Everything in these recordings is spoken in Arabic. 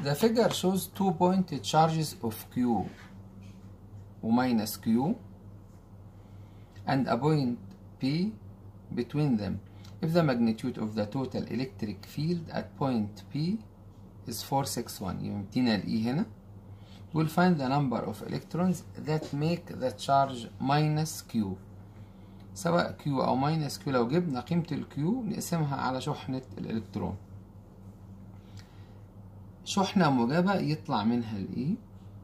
The figure shows 2-point charges of Q وminus Q and a point P between them. If the magnitude of the total electric field at point P is 461. يمدينا ال E هنا. We'll find the number of electrons that make the charge minus Q. سواء Q أو minus Q، لو جبنا قيمة ال Q نقسمها على شحنة الإلكترون. شحنة موجبة يطلع منها ال E،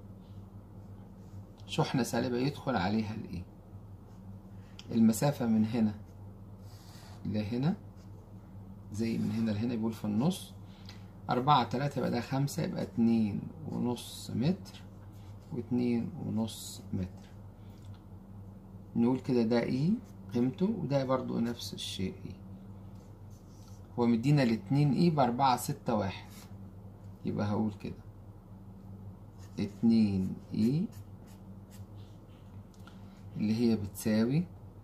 شحنة سالبة يدخل عليها ال E. المسافة من هنا لهنا زي من هنا لهنا بيقول في النص 4 3، يبقى ده 5، يبقى 2.5 متر و2.5 متر. نقول كده ده E قيمته، وده برضو نفس الشيء E. هو مدينا ال2 E ب461، يبقى هقول كده 2 E اللي هي بتساوي،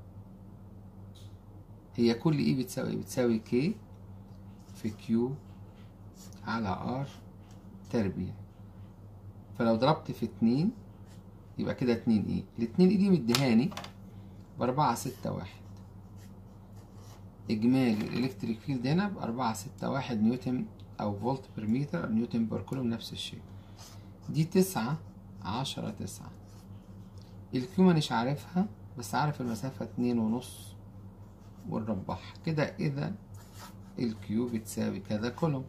هي كل E بتساوي K في Q على R تربيع. فلو ضربت في 2 يبقى كده 2 E. ال2 E دي مديهاني ب461. إجمالي الإلكتريك فيلد هنا ب461 نيوتن أو فولت بير متر أو نيوتن بير كولوم، نفس الشيء. دي 9 10 9. الكيو مانيش عارفها، بس عارف المسافة 2.5 ونربحها كده. إذا الكيو بتساوي كذا كولوم.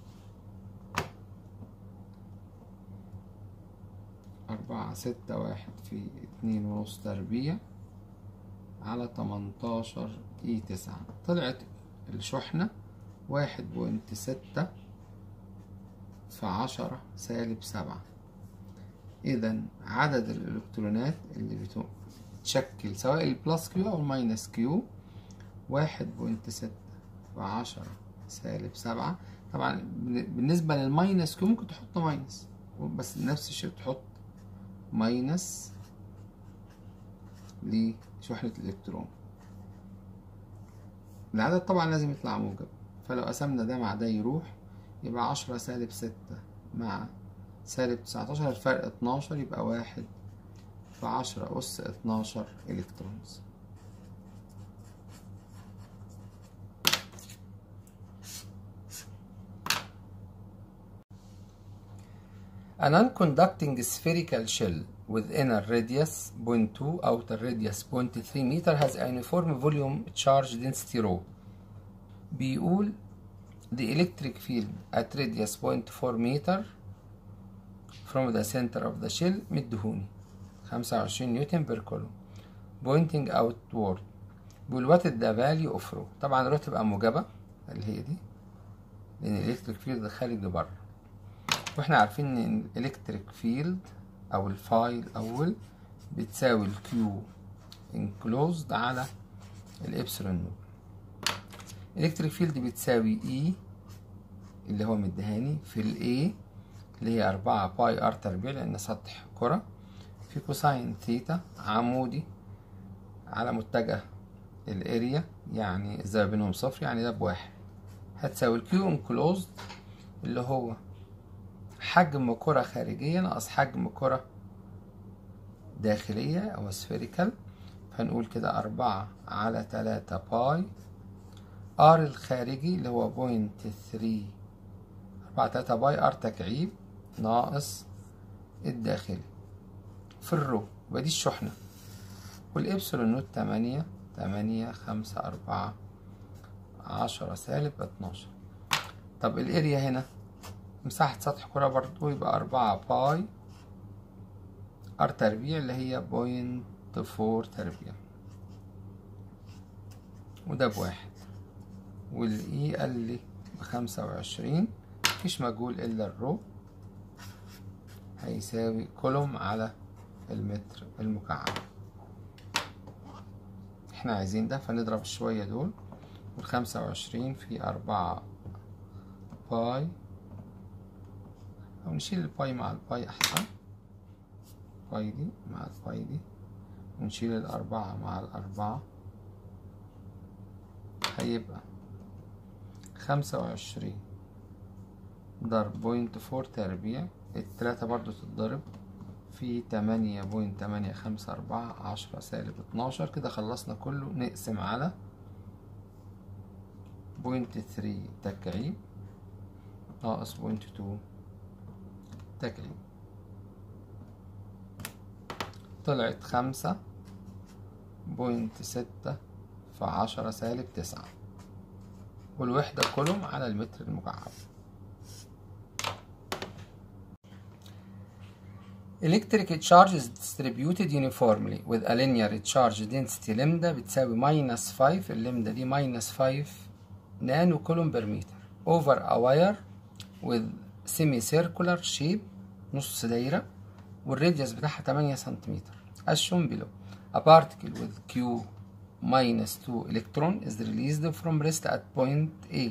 461 في 2.5 تربيع على 18 E 9. طلعت الشحنة 1.6 في 10 سالب 7. إذا عدد الإلكترونات اللي بتشكل سواء البلس كيو أو الماينس كيو 1.6 في 10 سالب 7. طبعا بالنسبة للماينس كيو ممكن تحط ماينس، بس نفس الشيء تحط ماينس لشحنة الإلكترون. العدد طبعا لازم يطلع موجب، فلو قسمنا ده مع ده يروح، يبقى 10 سالب 6 مع سالب 19، الفرق 12، يبقى 1 في 10 أس 12 إلكترونز. A non-conducting spherical shell with inner radius 0.2 outer radius 0.3 meter has a uniform volume charge density rho. بيقول the electric field at radius 0.4 meter from the center of the shell مدهوني 25 نيوتن بير كولوم pointing outward. بيقول what is the value of rho. طبعا rho تبقى موجبة اللي هي دي، لأن الإلكتريك فيلد خارج لبره، واحنا عارفين ان الالكتريك فيلد او الفاي الاول بتساوي الكيو انكلوزد على الابسلون نود. الالكتريك فيلد بتساوي اي اللي هو مدهاني في الاي اللي هي 4 باي ار تربيع، لان سطح كرة، في كوساين ثيتا عمودي على متجه الاريا، يعني الزاوية بينهم صفر، يعني ده بواحد، هتساوي الكيو انكلوزد اللي هو حجم كرة خارجية ناقص حجم كرة داخلية أو سفيريكال. فنقول كده 4 على 3 باي ار الخارجي اللي هو 0.3، 4 3 باي ار تكعيب ناقص الداخلي في الرو. يبقى دي الشحنة، والإبسلون نوت 8 5 4 10 سالب 12. طب الاريا هنا مساحة سطح كرة برضو، يبقى 4 باي ار تربيع اللي هي 0.4 تربيع، وده بواحد، والاي قال لي ب25، مفيش مجهول الا الرو، هيساوي كولوم على المتر المكعب. احنا عايزين ده، فنضرب شوية دول، وال25 في 4 باي، أو نشيل الباي مع الباي أحسن، باي دي مع الباي دي، ونشيل 4 مع 4، هيبقى 25 ضرب 0.4 تربيع، التلاتة برضو تتضرب في 8.854 10 سالب 12. كده خلصنا كله. نقسم على 0.3 تكعيب ناقص 0.2 تكعيب، طلعت 5.6 في 10 سالب 9، والوحدة كولوم على المتر المكعب. Electric charge is distributed uniformly with a linear charge density lambda بتساوي -5، اللامدا دي -5 نانو كولوم بر متر over a wire with semicircular shape، نص دايرة، والراديوس بتاعها 8 سنتيمتر as shown below. A particle with Q -2 electron is released from rest at point A.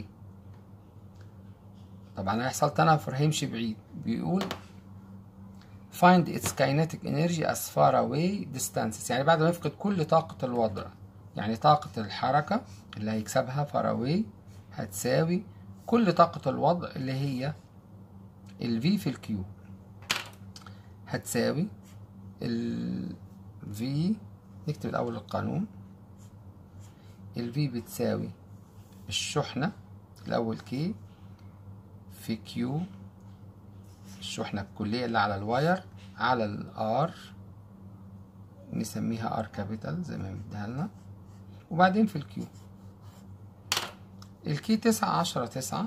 طبعا هيحصل تنافر، هيمشي بعيد. بيقول find its kinetic energy as far away distances، يعني بعد ما يفقد كل طاقة الوضع، يعني طاقة الحركة اللي هيكسبها far away هتساوي كل طاقة الوضع اللي هي ال V في ال Q، هتساوي ال V. نكتب الأول القانون. ال V بتساوي الشحنة الأول K في Q، الشحنة الكلية اللي على الواير، على ال R نسميها R كابيتال زي ما مديها لنا، وبعدين في ال Q. ال K 9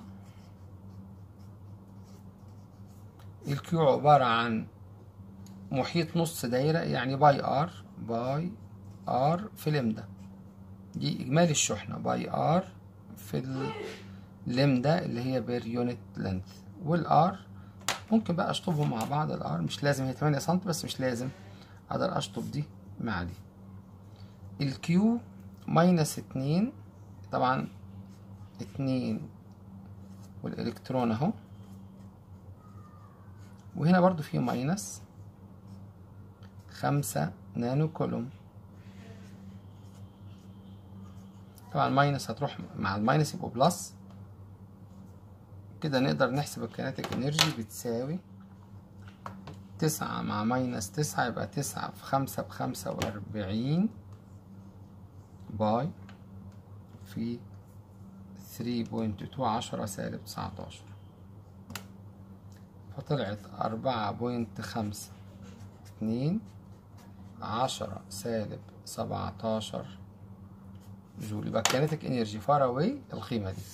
ال Q عبارة عن محيط نص دايرة، يعني باي R في لمدة، دي إجمالي الشحنة باي R في اللمدة اللي هي بير يونت لينث. والآر ممكن بقى أشطبهم مع بعض، الآر مش لازم هي 8 سم، بس مش لازم، أقدر أشطب دي مع دي. الكيو -2، طبعا 2 والإلكترون أهو، وهنا برضو في -5 نانو كولوم. طبعا الماينس هتروح مع الماينس يبقوا بلس. كده نقدر نحسب الكينيتيك انرجي بتساوي 9 مع -9 يبقى 9 في 5 ب45 باي في 3.2 10 سالب 19، فطلعت 4.52 10 سالب 17 جول. يبقى الكينيتيك انرجي فار اواي القيمة دي.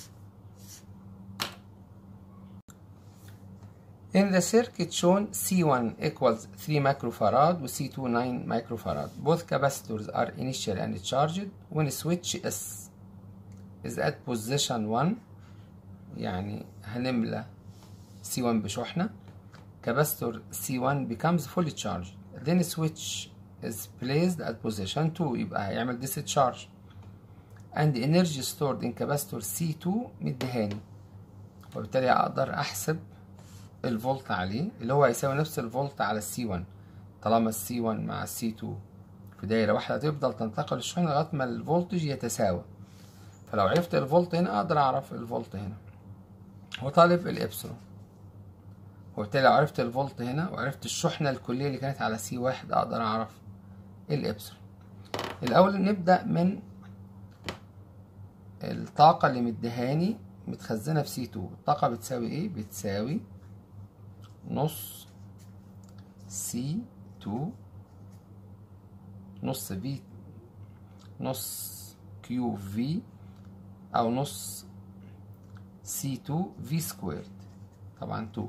In the circuit shown C1 equals 3 microfarad و C2 9 microfarad. Both capacitors are initially and charged when switch S is at position 1، يعني هنملى C1 بشحنة. Capacitor C1 becomes fully charged. Then switch is placed at position 2، يبقى هيعمل discharge. And energy stored in capacitor C2 مديهاني، وبالتالي أقدر أحسب الفولت عليه اللي هو هيساوي نفس الفولت على C1، طالما C1 مع C2 في دايرة واحدة تفضل تنتقل الشحنة لغاية ما الفولتج يتساوى. فلو عرفت الفولت هنا أقدر أعرف الفولت هنا. هو طالب الإبسلون، وبالتالي لو عرفت الفولت هنا وعرفت الشحنة الكلية اللي كانت على C1 أقدر أعرف الإبسلون. الأول نبدأ من الطاقة اللي مديهاني متخزنة في C2. الطاقة بتساوي إيه؟ بتساوي نص C2 نص V نص QV أو نص C2 V سكويرد، طبعا 2.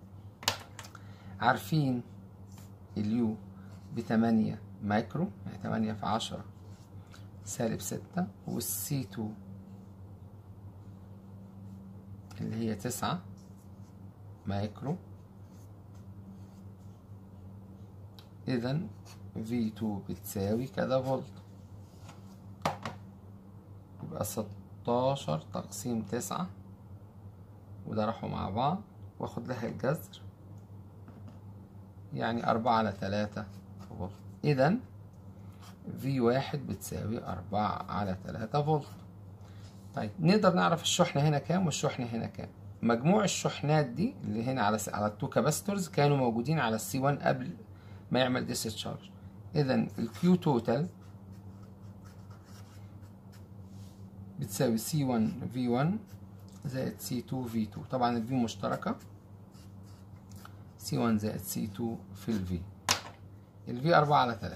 عارفين اليو ب8 مايكرو، يعني 8 في 10 سالب 6، والC2 اللي هي 9 مايكرو. إذا V2 بتساوي كذا فولت، يبقى 16 تقسيم 9، وده راحوا مع بعض واخد لها الجذر، يعني 4/3 فولت. إذا V1 بتساوي 4/3 فولت. طيب نقدر نعرف الشحنة هنا كام والشحنة هنا كام. مجموع الشحنات دي اللي هنا على التو كاباستورز كانوا موجودين على السي 1 قبل ما يعمل ديسشارج. اذا الكيو توتال بتساوي سي 1 في 1 زائد سي 2 في 2. طبعا الفي مشتركة، سي 1 زائد سي 2 في الفي. الفي 4 على 3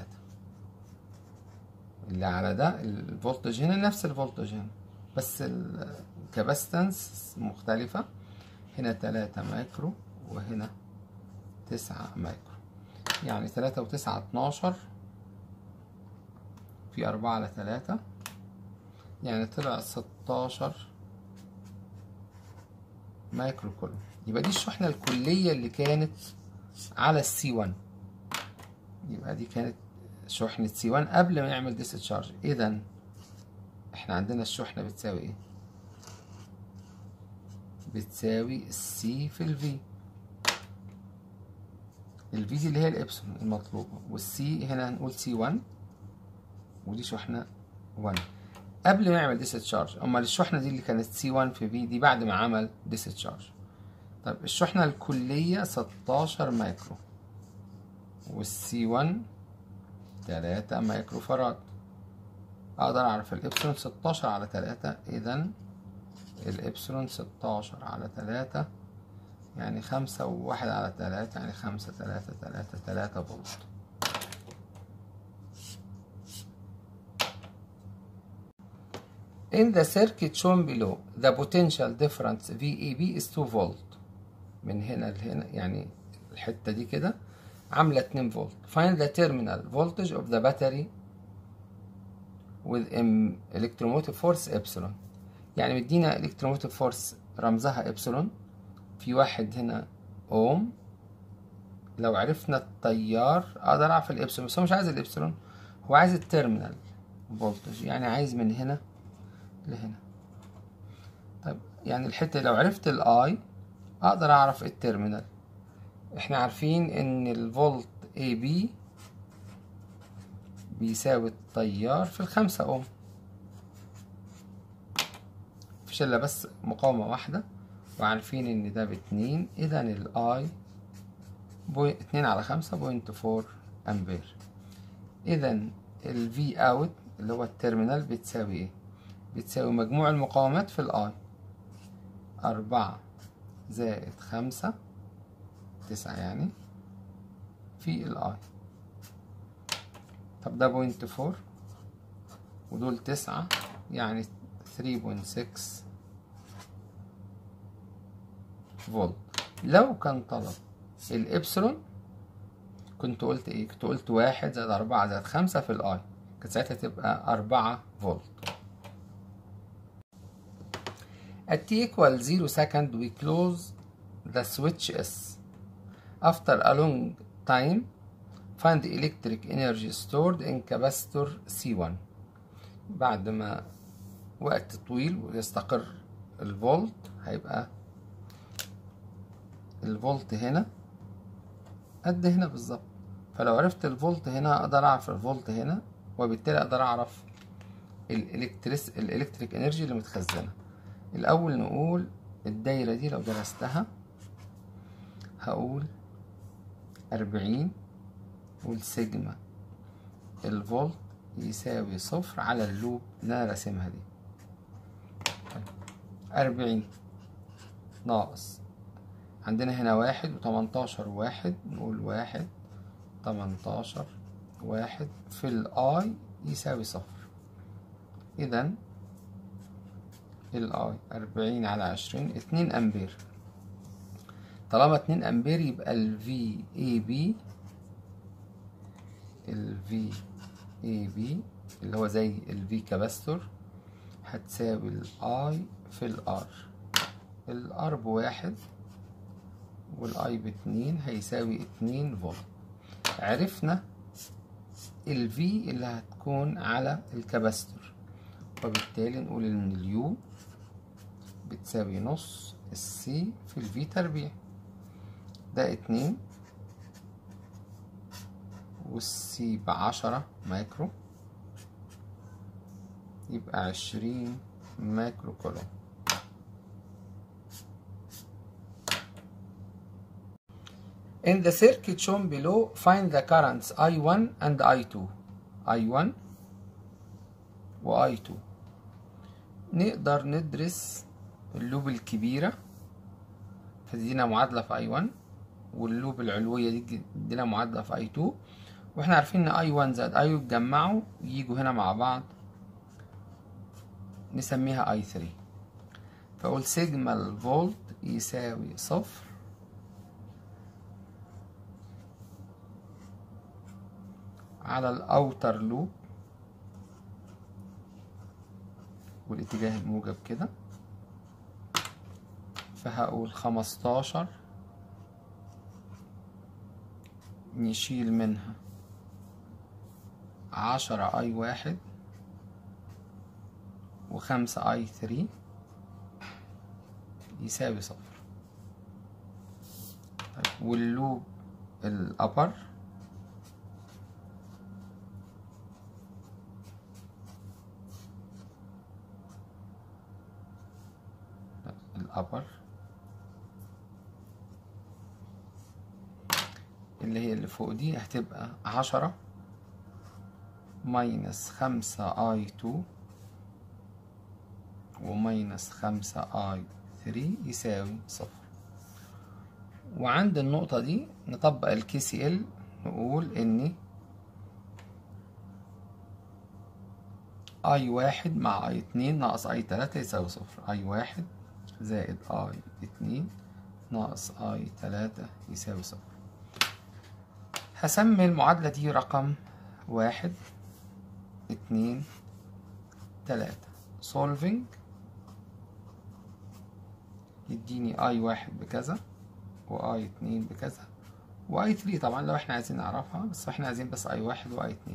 اللي على ده الفولتج هنا نفس الفولتج هنا، بس الكاباستنس مختلفة، هنا 3 مايكرو وهنا 9 مايكرو، يعني 3 و9 12 في 4 على 3، يعني طلع 16 مايكرو كولوم. يبقى دي الشحنة الكلية اللي كانت على السي 1، يبقى دي كانت شحنة سي 1 قبل ما يعمل ديسشارج. إذا احنا عندنا الشحنة بتساوي ايه؟ بتساوي السي في الفي. الفي دي اللي هي الإبسلون المطلوبة، والسي هنا هنقول سي 1 ودي شحنة 1 قبل ما يعمل ديسشارج. أمال الشحنة دي اللي كانت سي 1 في في دي بعد ما عمل ديسشارج. طب الشحنة الكلية 16 مايكرو والسي 1 3 مايكرو فراد. أقدر أعرف الإبسلون 16 على 3، إذا الإبسلون 16 على 3 يعني 5 وواحد على 3 يعني 5 3 3 3 فولت. In the circuit shown below, the potential difference VEB is 2 volt. من هنا لهنا يعني الحتة دي كده عاملة 2 فولت. Find the terminal voltage of the battery with electromotive force epsilon. يعني مدينا electromotive force رمزها epsilon، في واحد هنا اوم. لو عرفنا التيار اقدر اعرف الابسلون، بس هو مش عايز الابسلون، هو عايز التيرمينال فولتج، يعني عايز من هنا لهنا. طيب يعني الحتة لو عرفت الاي اقدر اعرف التيرمينال. احنا عارفين ان الفولت اي بي بيساوي التيار في 5 اوم، مفيش الا بس مقاومة واحدة، وعارفين ان ده باتنين، اذا الاي 2 على 5.4 امبير. اذا الفي اوت اللي هو التيرمينال بتساوي ايه؟ بتساوي مجموع المقاومات في الاي، 4 زائد 5 9 يعني في الاي. طب ده 0.4 ودول 9 يعني 3.6 فولت. لو كان طلب الإبسلون كنت قلت ايه؟ كنت قلت 1 زائد 4 زائد 5 في الاي، كانت ساعتها تبقى 4 فولت. At t equal 0 second we close the switch S. After a long time find the electric energy stored in capacitor C1. بعد ما وقت طويل ويستقر الفولت، هيبقى الفولت هنا قد هنا بالظبط. فلو عرفت الفولت هنا اقدر اعرف الفولت هنا، وبالتالي اقدر اعرف الالكتريك انرجي اللي متخزنه. الاول نقول الدايره دي لو درستها هقول 40 والسيجما الفولت يساوي 0 على اللوب اللي انا راسمها دي. 40 ناقص عندنا هنا 1 و18 1، نقول 1 18 1 في الاي يساوي 0. اذا الاي 40 على 20 2 امبير. طالما 2 امبير يبقى الفي اي بي اللي هو زي الفي كاباستور هتساوي الاي في الار بواحد والاي باتنين، هيساوي 2 فولت. عرفنا الفي اللي هتكون على الكاباستور، وبالتالي نقول ان اليو بتساوي نص السي في الفي تربيع. ده 2 والسي ب10 مايكرو، يبقى 20 مايكرو كولوم. In the circuit shown below, find the currents I1 and I2. I1 و I2. نقدر ندرس اللوب الكبيرة فتدينا معادلة في I1، واللوب العلوية دي تدينا معادلة في I2، واحنا عارفين ان I1 زائد I يتجمعوا ييجوا هنا مع بعض نسميها I3. فأقول سيجما الفولت يساوي صفر على الأوتر لوب والاتجاه الموجب كده، فهقول 15 نشيل منها 10 I1 و5 I3 يساوي صفر. طيب واللوب الأبر اللي هي اللي فوق دي هتبقى 10 ماينس 5 I2 وماينس 5 I3 يساوي صفر. وعند النقطة دي نطبق ال KCL، نقول إن I1 مع I2 ناقص I3 يساوي صفر. I1 زائد I2 ناقص I3 يساوي صفر. هسمي المعادلة دي رقم 1 2 3. solving يديني I1 بكذا و I2 بكذا و I3 طبعا لو احنا عايزين نعرفها، بس احنا عايزين بس I1 و I2.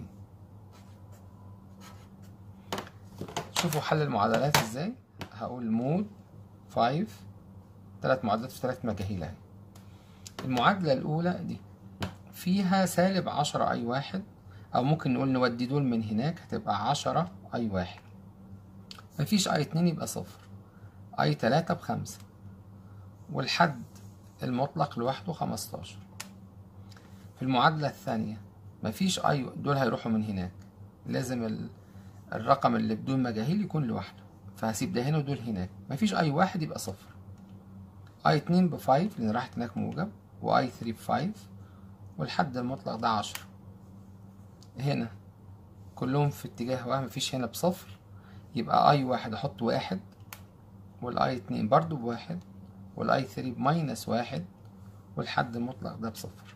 شوفوا حل المعادلات ازاي. هقول مود 5، 3 معادلات في 3 مجاهيل اهي. المعادلة الأولى دي فيها سالب 10 I1، أو ممكن نقول نودي دول من هناك هتبقى 10 I1. مفيش I2 يبقى صفر. I3 ب5 والحد المطلق لوحده 15. في المعادلة الثانية مفيش I، دول هيروحوا من هناك، لازم الرقم اللي بدون مجاهيل يكون لوحده، فهسيب ده هنا ودول هناك. مفيش I1 يبقى صفر. I2 ب5 لأن راحت هناك موجب، وI3 ب5 والحد المطلق ده 10. هنا كلهم في اتجاه واحد، مفيش هنا بصفر، يبقى I1 احط 1 والI2 برضو ب1 والI3 بماينس 1 والحد المطلق ده بصفر.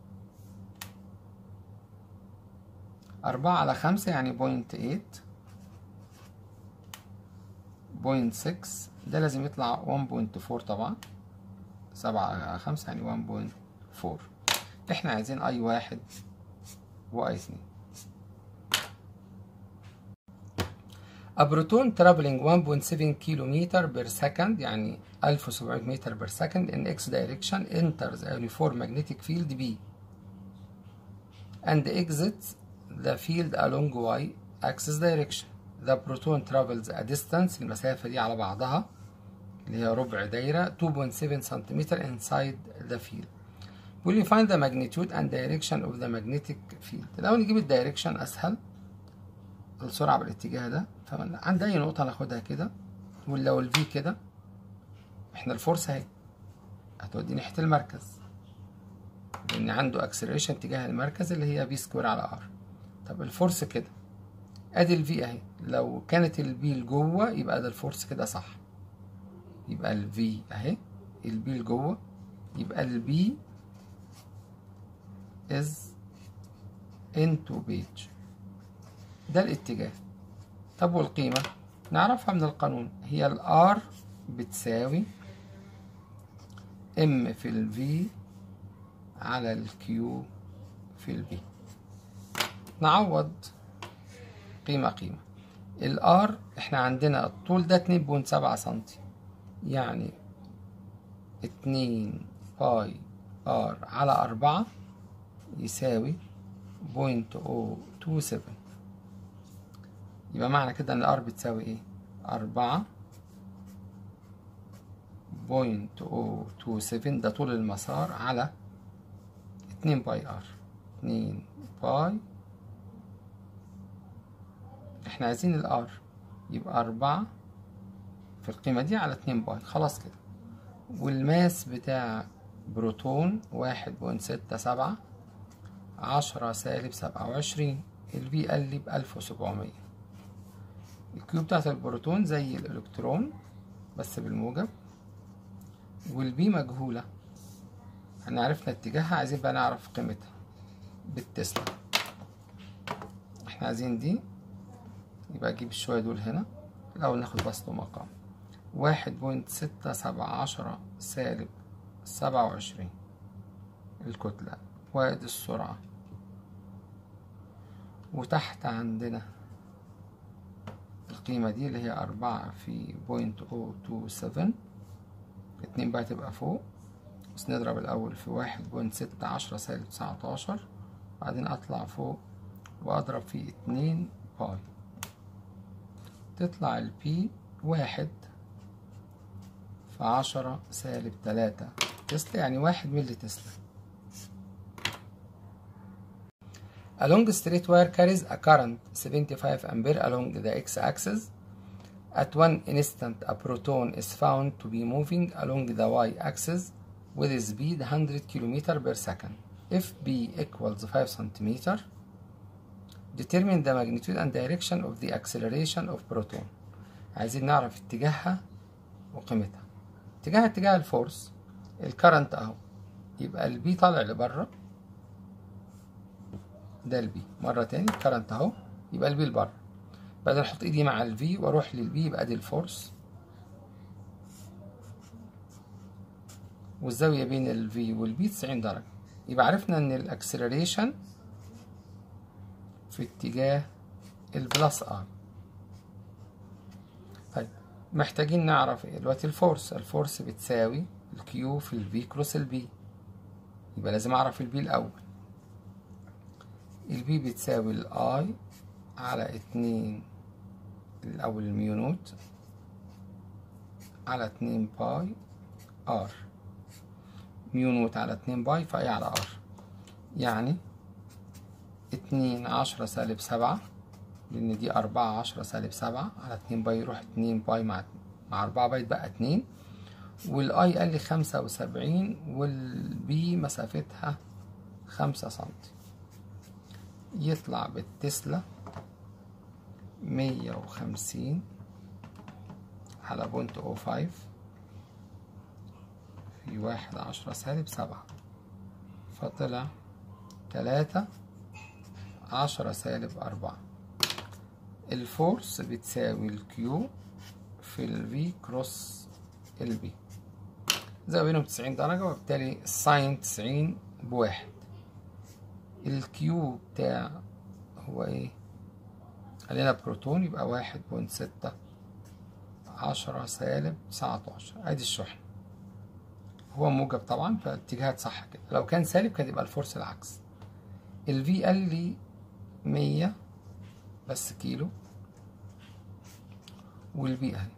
4 على 5 يعني 0.8، 0.6 ده لازم يطلع 1.4 طبعا. 7 على 5 يعني 1.4. احنا عايزين I1 و I2. A proton traveling 1.7 kilometer per second يعني 1700 متر per second in x direction enters a uniform magnetic field B and exits the field along y axis direction. The proton travels a distance، المسافة دي على بعضها اللي هي ربع دايرة 2.7 سنتيمتر inside the field. Will you find the magnitude and direction of the magnetic field؟ لو نجيب الدايركشن أسهل، السرعة بالاتجاه ده، فعند أي نقطة ناخدها كده، ولو ال V كده احنا الفورس اهي هتودي ناحية المركز، لأن عنده acceleration اتجاه المركز اللي هي V سكوير على R. طب الفورس كده ادي ال V اهي، لو كانت ال B لجوه يبقى ده الفورس كده صح، يبقى ال V اهي، ال B لجوه، يبقى ال B is into page، ده الاتجاه. طب والقيمة نعرفها من القانون، هي ال R بتساوي M في ال V على ال Q في ال B. نعوض قيمة ال R احنا عندنا الطول ده 2.7 سنتي، يعني 2 باي R على 4 يساوي 0.027. يبقى معنى كده ان الار بتساوي ايه؟ 4.027 ده طول المسار على 2 باي ار. 2 باي، احنا عايزين الار، يبقى 4 في القيمة دي على 2 باي. خلاص كده. والماس بتاع بروتون 1.67 10 سالب 27. البي قال لي ب1700. الكيو بتاعت البروتون زي الإلكترون بس بالموجب، والبي مجهولة، احنا عرفنا اتجاهها، عايزين بقى نعرف قيمتها بالتسلا. احنا عايزين دي، يبقى اجيب الشوية دول هنا. الأول ناخد بسط ومقام. 1.67 سالب 27 الكتلة، وادي السرعة، وتحت عندنا القيمة دي اللي هي 4 في 0.027. 2 بقى تبقى فوق، بس نضرب الأول في 1.610 سالب 19، بعدين أطلع فوق وأضرب في 2 باي، تطلع البي 1 في 10 سالب 3 تسلا، يعني 1 ملي تسلا. A long straight wire carries a current 75 ampere along the x-axis. At one instant, a proton is found to be moving along the y-axis with a speed 100 km per second. If b equals 5 cm, determine the magnitude and direction of the acceleration of proton. عايزين نعرف اتجاهها وقيمتها. اتجاه الفورس، الكرنت اهو، يبقى البي طالع لبره، ده البي. مرة تاني الكرنت اهو، يبقى البي لبره. بعدين احط ايدي مع الفي واروح للبي، يبقى دي الفورس، والزاوية بين الفي والبي 90 درجة. يبقى عرفنا ان الاكسلريشن في اتجاه البلس ار. طيب محتاجين نعرف ايه دلوقتي؟ الفورس بتساوي الكيو في الفي كروس البي، يبقى لازم اعرف البي الاول. البي بتساوي الاي على 2 الاول الميو نوت على 2 باي ار. ميو نوت على 2 باي فاي على ار، يعني 2 10 سالب 7، لان دي 4 10 سالب 7 على 2 باي، يروح 2 باي مع 4 باي يتبقى 2. والاي قال لي 75، والبي مسافتها 5 سنتي، يطلع بالتسلا 150 على 0.05 في 1 10 سالب 7، فطلع 3 10 سالب 4. الفورس بتساوي الكيو في الفي كروس البي، زي بينهم 90 درجة، وبالتالي الساين 90 بواحد. الكيو بتاع هو ايه؟ خلينا بروتون، يبقى 1.6 10 سالب 19. ادي الشحن، هو موجب طبعا فالاتجاهات صح كده. لو كان سالب كانت يبقى الفورس العكس. الفي قال لي 100 بس كيلو، والبي اهي،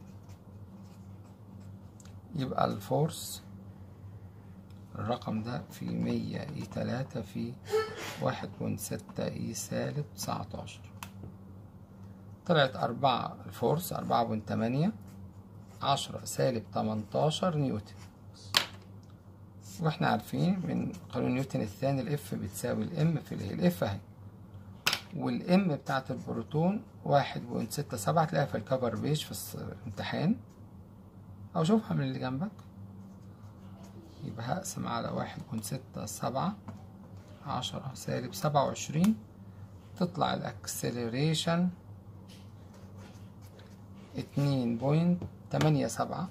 يبقى الفورس الرقم ده في 100 اي 3 في 1.6 اي سالب 19، طلعت 4. الفورس 4.8 10 سالب 18 نيوتن. واحنا عارفين من قانون نيوتن الثاني الاف بتساوي الام في الاف اهي، والام بتاعت البروتون 1.67. تلاقيها في الكفر بيج في الامتحان، او شوفها من اللي جنبك. يبقى هقسم على 1.67 10 سالب 27، تطلع الاكسلريشن 2.87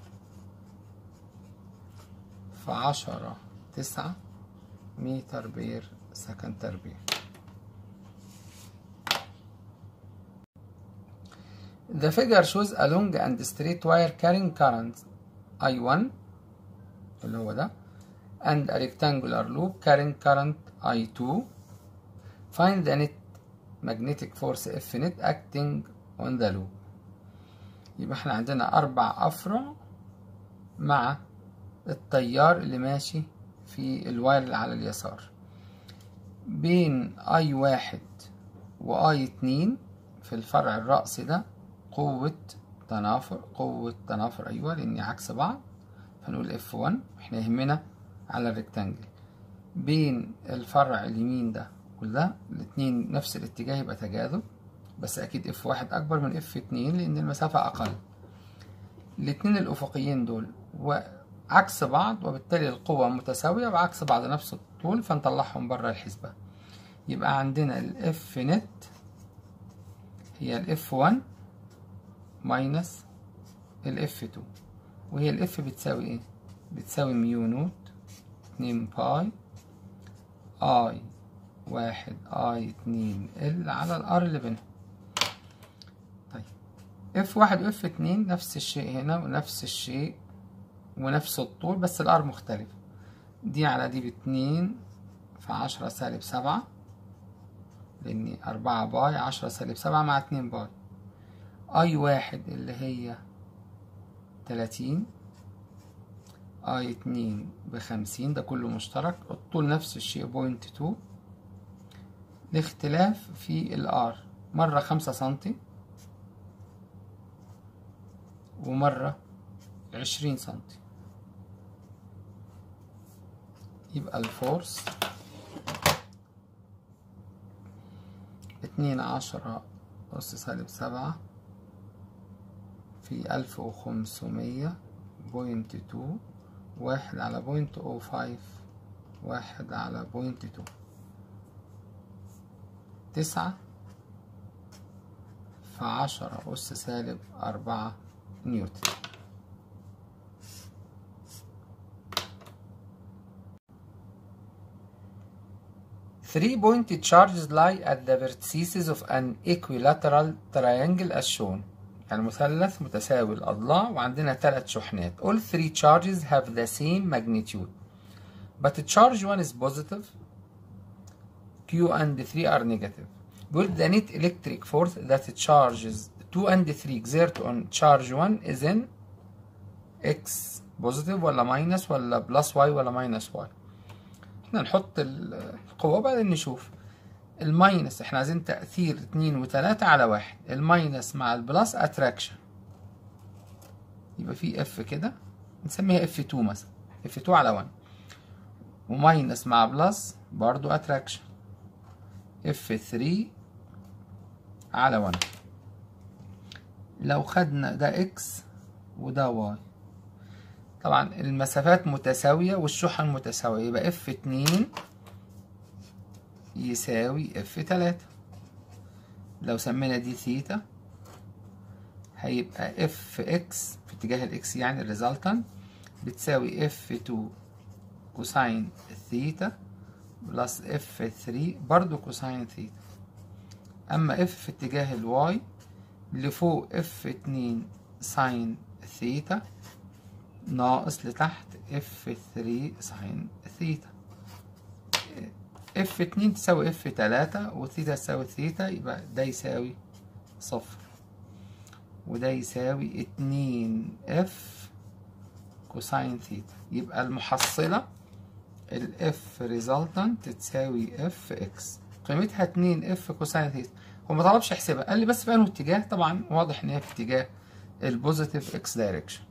في 10 9 متر بير سكند تربيع. The figure shows a long and straight wire carrying current I1 اللي هو ده and a rectangular loop carrying current I2. Find the net magnetic force F net acting on the loop. يبقى احنا عندنا 4 أفرع مع التيار اللي ماشي في الواير اللي على اليسار. بين اي واحد واي اتنين في الفرع الرأسي ده قوة تنافر ايوه لاني عكس بعض، فنقول اف 1. احنا يهمنا على الريكتانجل بين الفرع اليمين ده وده الاتنين نفس الاتجاه يبقى تجاذب، بس اكيد اف واحد اكبر من اف اتنين لان المسافة اقل. الاتنين الافقيين دول وعكس بعض وبالتالي القوة متساوية وعكس بعض نفس الطول، فنطلعهم بره الحسبة. يبقى عندنا الاف نت هي الاف 1 ماينس الاف 2، وهي الاف بتساوي ايه؟ بتساوي ميو نوت 2 باي اي واحد اي 2 ال على الار اللي بينهم. طيب اف واحد واف 2 نفس الشيء هنا ونفس الشيء ونفس الطول، بس الار مختلف. دي على دي باتنين في 10 سالب 7، لاني 4 باي 10 سالب 7 مع 2 باي. اي واحد اللي هي 30، اي 2 ب50، ده كله مشترك. الطول نفس الشيء 0.2. الاختلاف في الار، مرة 5 سنتي ومرة 20 سنتي. يبقى الفورس 12 أس سالب 7 في 1500 0.2 1 على 0.05 1 على 0.2 9 في 10 أس سالب 4 نيوتن. Three-pointed charges lie at the vertices of an equilateral triangle as shown. يعني مثلث متساوي الأضلاع وعندنا 3 شحنات. All 3 charges have the same magnitude, but charge 1 is positive, Q and 3 are negative. بيقول the net electric force that charges 2 and 3 exert on charge 1 is in X positive ولا minus ولا plus Y ولا minus Y. احنا نحط القوة وبعدين نشوف. الماينس احنا عايزين تأثير 2 و3 على 1. الماينس مع البلس اتراكشن، يبقى في اف كده نسميها اف 2 مثلا، اف 2 على 1. وماينس مع بلس برضو اتراكشن، اف 3 على 1. لو خدنا ده اكس وده واي، طبعا المسافات متساوية والشحن متساوية، يبقى اف 2 يساوي اف 3. لو سمينا دي ثيتا هيبقى اف اكس في اتجاه الاكس يعني الريزلتنت بتساوي اف 2 كوساين ثيتا بلس اف 3 برضو كوساين ثيتا. اما اف في اتجاه الواي لفوق اف 2 ساين ثيتا ناقص لتحت اف 3 ساين ثيتا. اف 2 تساوي اف 3 وثيتا تساوي ثيتا، يبقى ده يساوي 0 وده يساوي 2 اف كوساين ثيتا. يبقى المحصلة الاف ريزلتنت تساوي اف اكس قيمتها 2 اف كوساين ثيتا. هو ما طلبش يحسبها، قال لي بس في انه اتجاه. طبعا واضح ان هي في اتجاه البوزيتيف اكس دايركشن.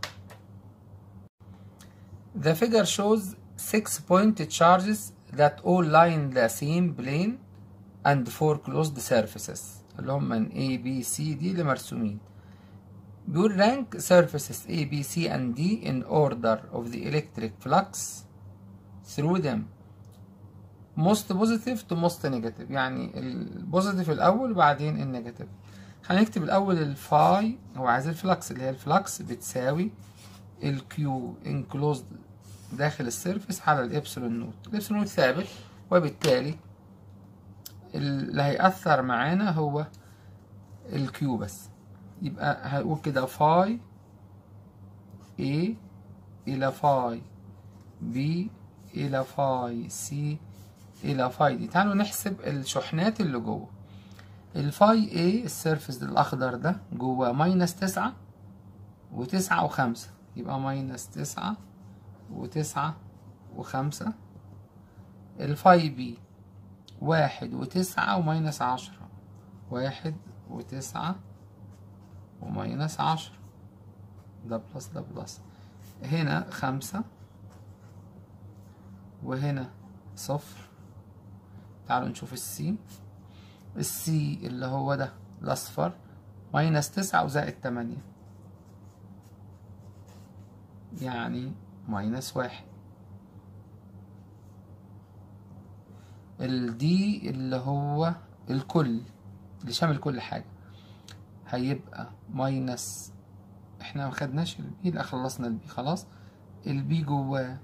The figure shows 6 pointed charges that all lie in the same plane and 4 closed surfaces اللي هم من A B C D اللي مرسومين. بيقول rank surfaces A B C and D in order of the electric flux through them most positive to most negative. يعني البوزيتيف الأول وبعدين النيجاتيف. هنكتب الأول الفاي، هو عايز الفلكس اللي هي الفلكس بتساوي الكيو انكلوزد داخل السيرفس على الإبسلون نوت. الإبسلون نوت ثابت وبالتالي اللي هيأثر معانا هو الكيو بس. يبقى هنقول كده فاي A إلى فاي B إلى فاي C إلى فاي دي. تعالوا نحسب الشحنات اللي جوه. الفاي A السيرفس الأخضر ده جوه ماينس 9 و9 و5، يبقى ماينس 9 و9 و5. الفاي B 1 و9 وماينس 10، 1 و9 وماينس 10، ده بلس ده بلس. هنا 5 وهنا 0. تعالوا نشوف السي اللي هو ده الأصفر، ماينس 9 وزائد 8 يعني ماينس 1. الدي اللي هو الكل اللي شامل كل حاجة هيبقى ماينس، احنا مخدناش البي، لا خلصنا البي خلاص. البي جواه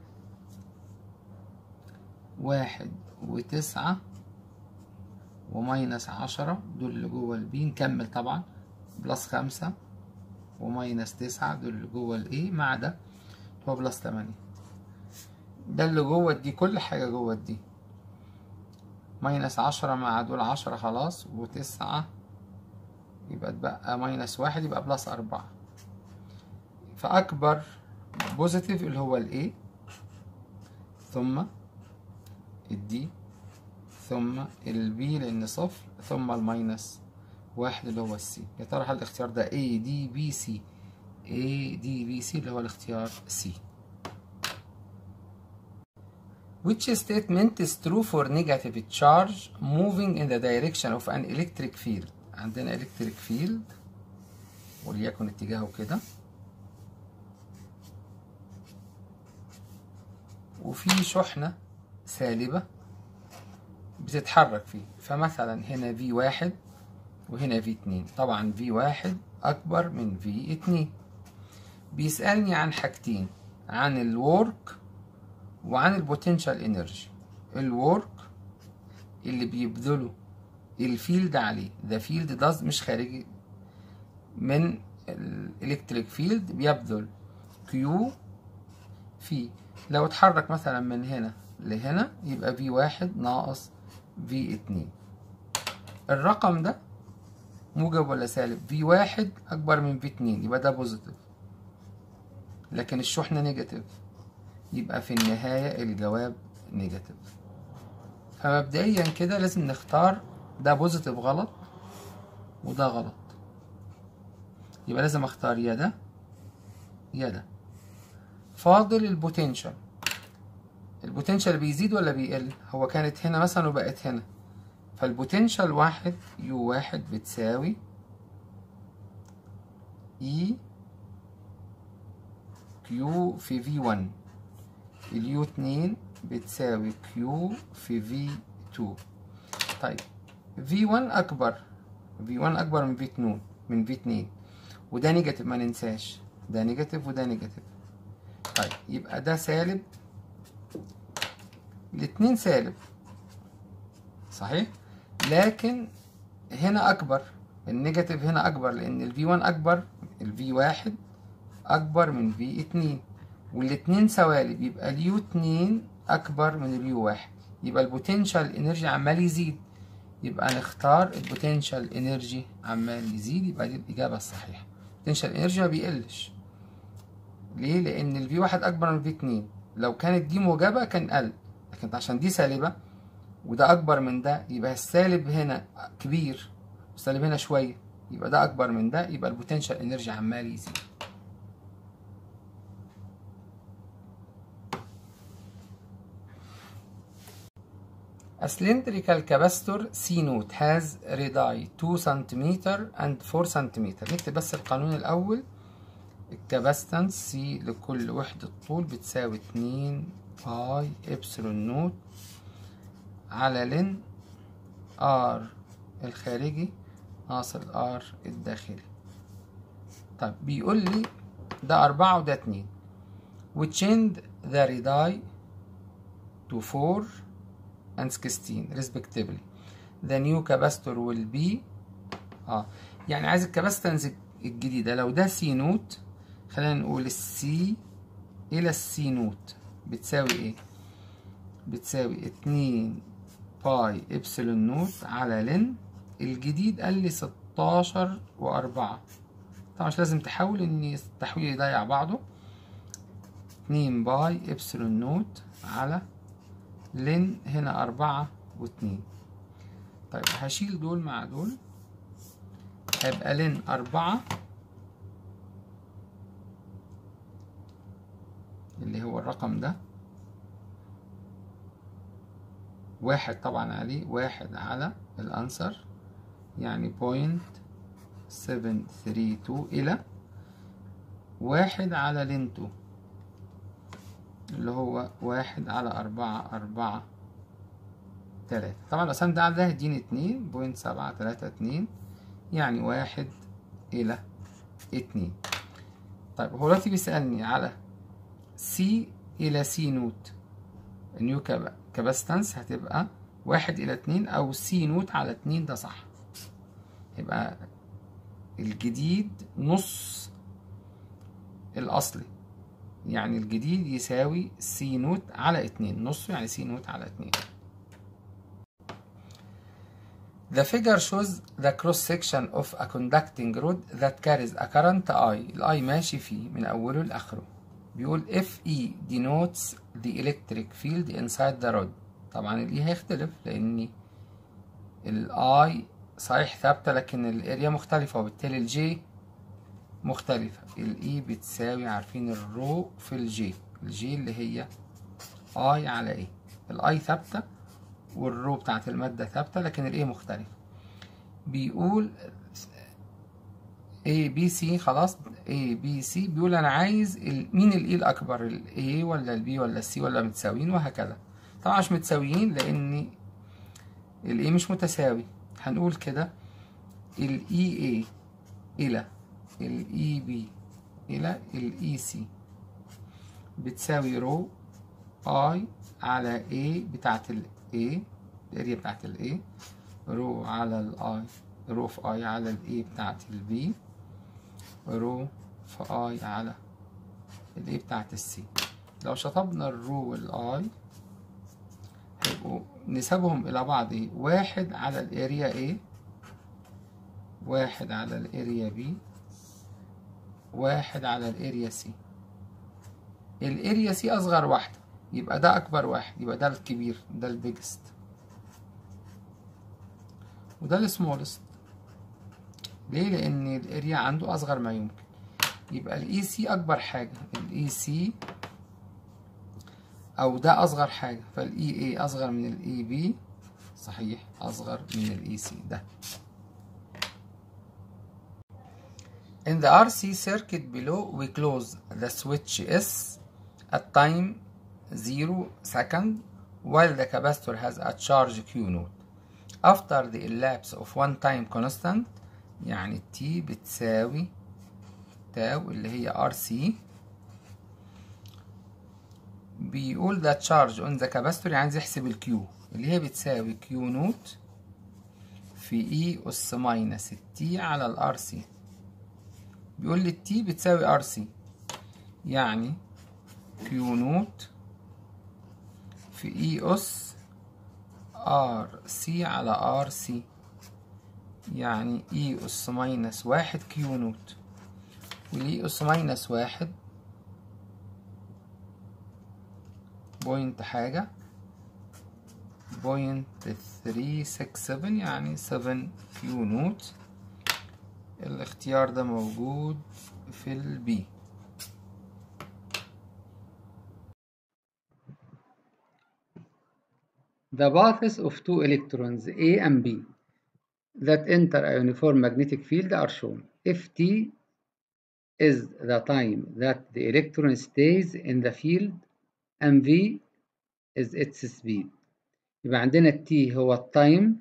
1 و9 وماينس 10، دول اللي جوه البي. نكمل طبعا، بلس 5 وماينس 9، دول اللي جوه الايه مع ده هو بلس 8. ده اللي جوه الدي، كل حاجة جوه الدي. ماينس 10 مع دول 10 خلاص، و9 يبقى اتبقى ماينس 1 يبقى بلس 4. فأكبر بوزيتيف اللي هو الاي، ثم الدي، ثم البي لأن صفر، ثم الماينس 1 اللي هو السي. يا ترى هل الاختيار ده A D B C؟ A D B C اللي هو الاختيار C. Which statement is true for negative charge moving in the direction of an electric field؟ عندنا electric field وليكن اتجاهه كده، وفي شحنة سالبة بتتحرك فيه. فمثلا هنا V1 وهنا V2. طبعا V1 أكبر من V2. بيسألني عن حاجتين، عن الورك وعن البوتنشال انرجي. الورك اللي بيبذله الفيلد عليه، ده فيلد داز مش خارجي من الالكتريك فيلد، بيبذل كيو في، لو اتحرك مثلا من هنا لهنا يبقى V1 ناقص V2. الرقم ده موجب ولا سالب؟ V1 أكبر من V2 يبقى ده بوزيتيف، لكن الشحنة نيجاتيف يبقى في النهاية الجواب نيجاتيف. فمبدئيا كده لازم نختار ده بوزيتيف غلط وده غلط، يبقى لازم اختار يا ده يا ده. فاضل البوتنشال. البوتنشال بيزيد ولا بيقل؟ هو كانت هنا مثلا وبقت هنا، فالبوتنشال 1 U1 بتساوي E Q في V1، اليو 2 بتساوي Q في V2. طيب V1 أكبر، V1 أكبر من V2 وده نيجاتيف، ما ننساش ده نيجاتيف وده نيجاتيف. طيب يبقى ده سالب، الاتنين سالب صحيح، لكن هنا أكبر، النيجاتيف هنا أكبر لأن ال V1 أكبر، ال V1 أكبر من V2 والاتنين سوالب، يبقى اليو 2 أكبر من اليو 1، يبقى البوتنشال انرجي عمال يزيد، يبقى نختار البوتنشال انرجي عمال يزيد، يبقى دي الإجابة الصحيحة. البوتنشال انرجي ما بيقلش. ليه؟ لأن الفي 1 أكبر من الفي 2، لو كانت دي موجبة كان قل، لكن عشان دي سالبة وده أكبر من ده يبقى السالب هنا كبير والسالب هنا شوية، يبقى ده أكبر من ده، يبقى البوتنشال انرجي عمال يزيد. A cylindrical capacitor C node has radii 2 cm and 4 cm. نكتب بس القانون الأول. الكاباستنس سي لكل وحدة طول بتساوي 2 باي إبسلون نوت على لن R الخارجي ناقص الR الداخلي. طيب بيقول لي ده 4 وده 2 وتشيند the radii to 4 and 16 respectively. The new capacitor will be يعني عايز الكاباستنس الجديدة. لو ده سي نوت، خلينا نقول السي إلى السي نوت بتساوي إيه؟ بتساوي 2 باي إبسلون نوت على لن. الجديد قال لي 16 و4، طبعا مش لازم تحول إن التحويل يضيع بعضه. 2 باي إبسلون نوت على لن هنا 4 و2 طيب هشيل دول مع دول، هيبقى لين 4 اللي هو الرقم ده، 1 طبعا عليه، 1 على الأنسر يعني 0.732 إلى 1 على لين 2 اللي هو 1 على 4 3. طبعا لو قسمت ده على ده هيديني 2.732 يعني 1 إلى 2. طيب هو دلوقتي بيسألني على سي إلى سي نوت، النيو كاباستنس هتبقى 1 إلى 2 أو سي نوت على 2، ده صح. يبقى الجديد نص الأصلي، يعني الجديد يساوي سي نوت على 2، نصه يعني سي نوت على 2. The figure shows the cross section of a conducting rod that carries a current I. ال I ماشي فيه من أوله لآخره. بيقول FE denotes the electric field inside the rod. طبعا ال E هيختلف لأن ال I صحيح ثابتة لكن الاريا مختلفة، وبالتالي ال J مختلفة. ال E بتساوي، عارفين الرو في ال J، ال J اللي هي I على A. ال I ثابتة والرو بتاعت المادة ثابتة لكن ال A مختلفة. بيقول A B C، خلاص A B C. بيقول أنا عايز مين ال E الأكبر، ال A ولا ال B ولا ال C ولا متساويين وهكذا. طبعا مش متساويين لأن ال A مش متساوي. هنقول كده ال EA إلى ال EB إلى ال EC بتساوي رو I على A بتاعت ال A، الاريا بتاعت ال A، رو على ال I، رو في I على ال A بتاعت ال B، رو في I على ال A بتاعت ال C. لو شطبنا الرو وال I هيبقوا نسبهم إلى بعض إيه؟ 1 على الاريا A، 1 على الاريا B، 1 على الاريا C. الاريا C أصغر واحدة، يبقى ده أكبر واحد، يبقى ده الكبير، ده البيجست، وده السمولست. ليه؟ لأن الاريا عنده أصغر ما يمكن. يبقى ال EC أكبر حاجة، ال EC أو ده أصغر حاجة، فال EA أصغر من ال EB، صحيح أصغر من ال EC ده. In the RC circuit below we close the switch S at time 0 second while the capacitor has a charge Q node. After the elapse of one time constant يعني T بتساوي تاو اللي هي RC، بيقول the charge on the capacitor، يعني عايز يحسب ال Q اللي هي بتساوي Q نوت في E أس ماينس T على ال RC. بيقول لي T بتساوي RC، يعني Q نوت في E أس RC على RC، يعني E أس ماينس 1 Q نوت، والإي أس ماينس 1 بوينت حاجة 0.367 يعني 7 كيو نوت. الاختيار ده موجود في البي. The paths of two electrons A and B that enter a uniform magnetic field are shown. If T is the time that the electron stays in the field and V is its speed. يبقى عندنا التي هو التايم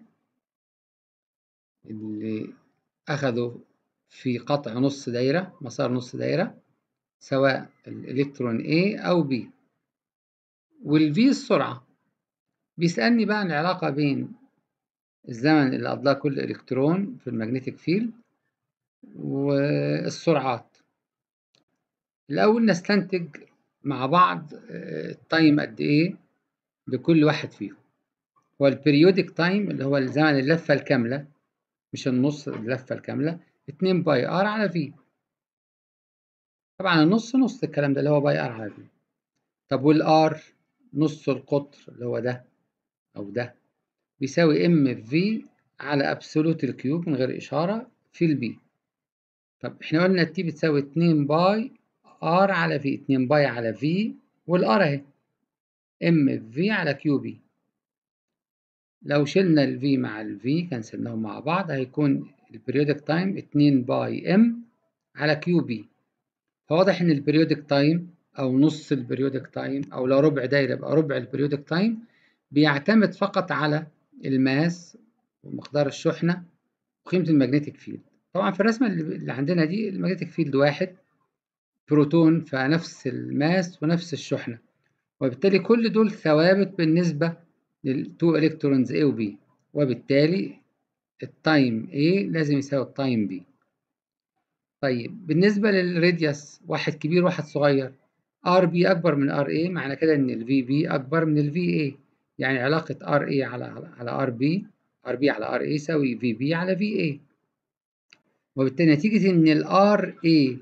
اللي أخده في قطع نص دايرة، مسار نص دايرة، سواء الإلكترون A أو B، والفي السرعة. بيسألني بقى عن العلاقة بين الزمن اللي قضاه كل إلكترون في المagnetic فيلد والسرعات. الأول نستنتج مع بعض التايم قد إيه لكل واحد فيهم. هو البريودك تايم اللي هو زمن اللفة الكاملة، مش النص، اللفة الكاملة 2 باي ار على في. طبعا النص نص الكلام ده اللي هو باي ار على في. طب والار نص القطر اللي هو ده أو ده بيساوي ام في على ابسولوت الكيوب من غير اشاره في البي. طب احنا قلنا التي بتساوي 2 باي ار على في، 2 باي على في والار اهي ام في على كيو بي. لو شلنا الفي مع الفي كنسلناهم مع بعض هيكون البريودك تايم 2 باي ام على كيو بي. فواضح ان البريودك تايم او نص البريودك تايم او لو ربع دايره يبقى ربع البريودك تايم بيعتمد فقط على الماس ومقدار الشحنه وقيمه المagnetic فيلد. طبعا في الرسمه اللي عندنا دي المagnetic فيلد واحد بروتون فنفس الماس ونفس الشحنه، وبالتالي كل دول ثوابت بالنسبه للتو الكترونز A و B، وبالتالي التايم A لازم يساوي التايم B. طيب بالنسبة للراديوس واحد كبير واحد صغير، RB أكبر من RA معنى كده إن ال VB أكبر من ال VA، يعني علاقة RA على RB، RB على RA يساوي VB على VA، وبالتالي نتيجة إن ال RA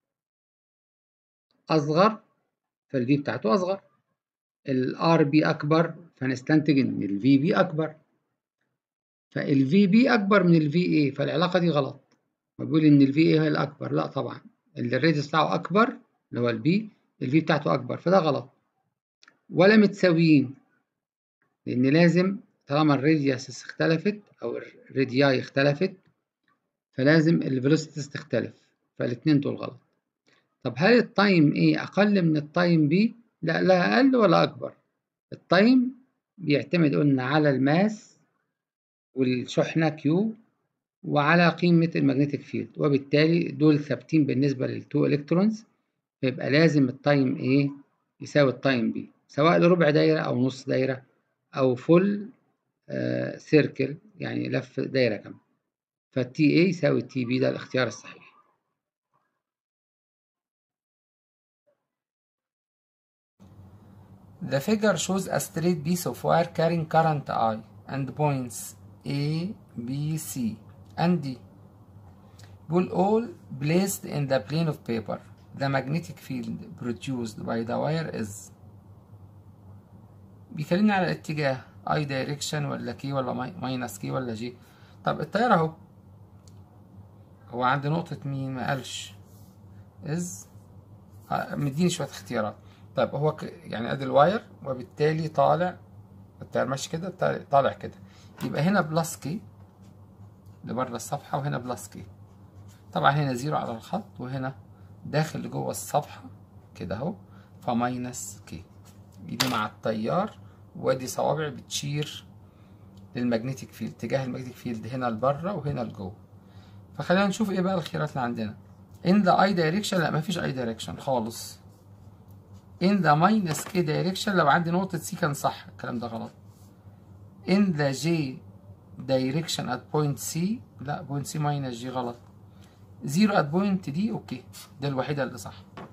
أصغر فال V بتاعته أصغر، ال RB أكبر فنستنتج إن ال VB أكبر، فال VB أكبر من ال VA فالعلاقة دي غلط، وبيقول إن ال VA هي الأكبر. لا طبعا الراديوس بتاعه أكبر اللي هو البي، الفي بتاعته أكبر، فده غلط. ولا متساويين، لأن لازم طالما الراديوس اختلفت أو الرادياي اختلفت فلازم الفيلوسيتيز تختلف، فالاتنين دول غلط. طب هل التايم A أقل من التايم B؟ لا، لا أقل ولا أكبر. التايم بيعتمد قلنا على الماس والشحنة Q وعلى قيمة المagnetic فيلد، وبالتالي دول ثابتين بالنسبة للتو إلكترونز، فيبقى لازم التايم A يساوي التايم B سواء لربع دايرة أو نص دايرة أو فول سيركل يعني لف دايرة كاملة، فالتي A يساوي التي B، ده الاختيار الصحيح. The figure shows a straight piece of wire carrying current I and points A, B, C and D will all placed in the plane of paper. The magnetic field produced by the wire is. بيكلمني على الاتجاه I direction ولا K ولا minus K ولا G. طب التيار اهو، هو عند نقطة مين؟ ما قالش is، مديني شوية اختيارات. طيب هو يعني ادي الواير وبالتالي طالع التيار ماشي كده طالع كده، يبقى هنا بلس كي لبره الصفحة وهنا بلس كي. طبعا هنا زيرو على الخط وهنا داخل لجوه الصفحة كده اهو، فماينس كي. دي مع التيار، وادي صوابع بتشير للمagnetic فيلد، اتجاه المagnetic فيلد هنا لبره وهنا لجوه. فخلينا نشوف ايه بقى الخيارات اللي عندنا. in the I direction، لا مفيش I direction خالص. in the minus K direction لو عندي نقطة C كان صح، الكلام ده غلط. in the J direction at point C، لا point C minus G غلط. 0 at point D اوكي، ده الوحيدة اللي صح.